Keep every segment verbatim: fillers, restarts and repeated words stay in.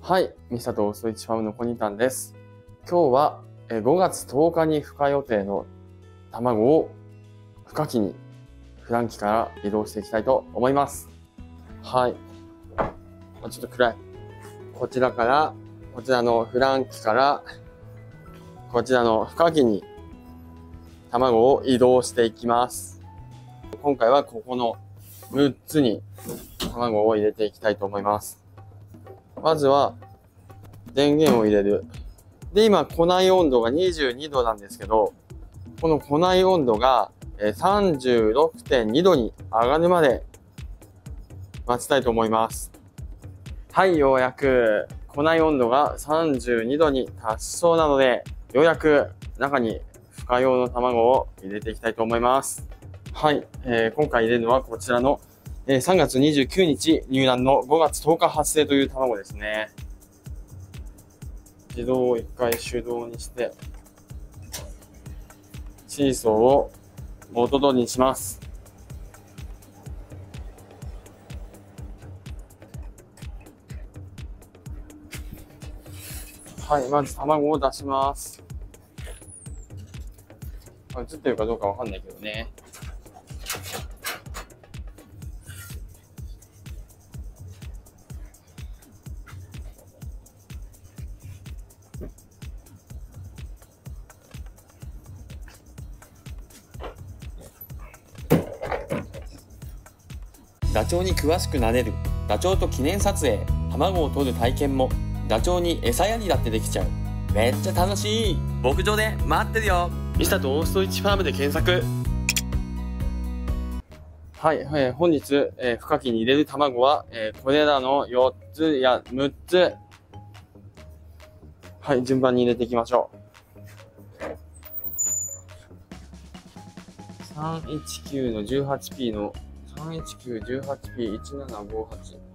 はい、ミサトオーストリッチファームのコニタンです。今日はごがつとおかに孵化予定の卵を孵化器にフラン機から移動していきたいと思います。はい。ちょっと暗い。こちらから、こちらのフラン機から、こちらの孵化器に卵を移動していきます。今回はここのむっつに卵を入れていきたいと思います。まずは電源を入れる。で、今、庫内温度がにじゅうにどなんですけど、この庫内温度が さんじゅうろくてんにどに上がるまで待ちたいと思います。はい、ようやく庫内温度がさんじゅうにどに達しそうなので、ようやく中に孵化用の卵を入れていきたいと思います。はい、えー、今回入れるのはこちらのさんがつにじゅうくにち入卵のごがつとおか発生という卵ですね。自動を一回手動にして、シーソーを元通りにします。はい、まず卵を出します。映ってるかどうかわかんないけどね。ダチョウに詳しくなれるダチョウと記念撮影、卵を取る体験も、ダチョウに餌やりだってできちゃう。めっちゃ楽しい。牧場で待ってるよ。ミサトオーストリッチファームで検索。はい、はい、本日、えー、孵化器に入れる卵は、えー、これらのよっつやむっつ。はい、順番に入れていきましょう。さんいちきゅうの じゅうはちピー のさんいちきゅう じゅうはちピー いちななごはち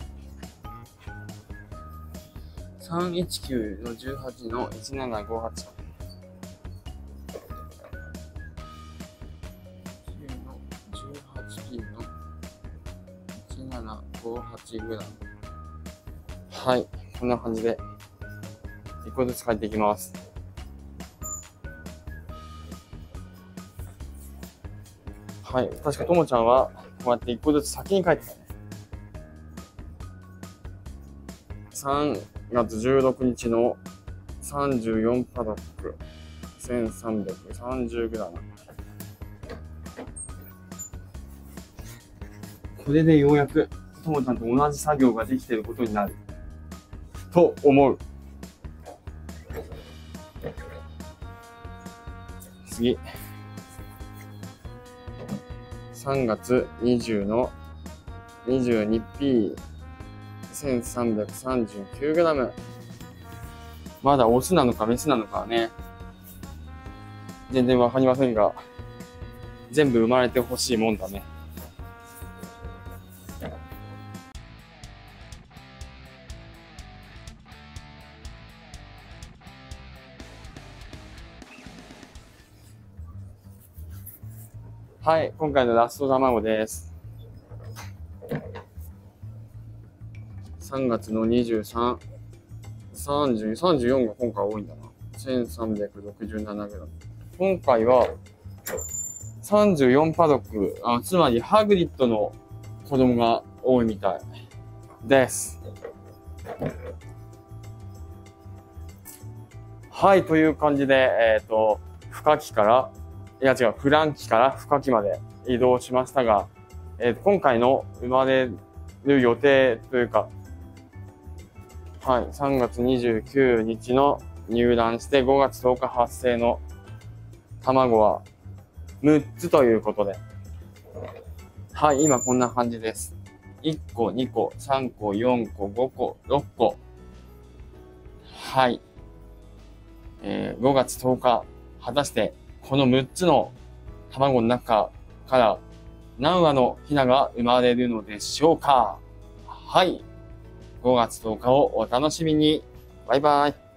さんいちきゅうのじゅうはちのいちななごはちじゅうはちピー のいちななごはちグラム。はい、こんな感じでいっこずつ書いていきます。はい、確かともちゃんはこうやっていっこずつ先に書いてたね。さんがつじゅうろくにちのさんじゅうよんパドック せんさんびゃくさんじゅうグラム。これでようやくともちゃんと同じ作業ができていることになると思う。次、さんがつにじゅうの にじゅうにピー せんさんびゃくさんじゅうきゅうグラム。まだオスなのかメスなのかね、全然わかりませんが、全部生まれてほしいもんだね。はい、今回のラスト卵です。さんがつのにじゅうさん、さんじゅう、さんじゅうよんが今回多いんだな。せんさんびゃくろくじゅうななグラム。今回はさんじゅうよんパドック、あ、つまりハグリッドの子供が多いみたいです。はい、という感じで、えっと、孵化器から、いや違う、フラン機から孵化器まで移動しましたが、えっと、今回の生まれる予定というか、はい、さんがつにじゅうくにちの入卵してごがつとおか発生の卵はむっつということで、はい、今こんな感じです。いっこ、にこ、さんこ、よんこ、ごこ、ろっこ。はい。えー、ごがつとおか、果たしてこのむっつの卵の中から何羽のヒナが生まれるのでしょうか。はい。ごがつとおかをお楽しみに。バイバイ。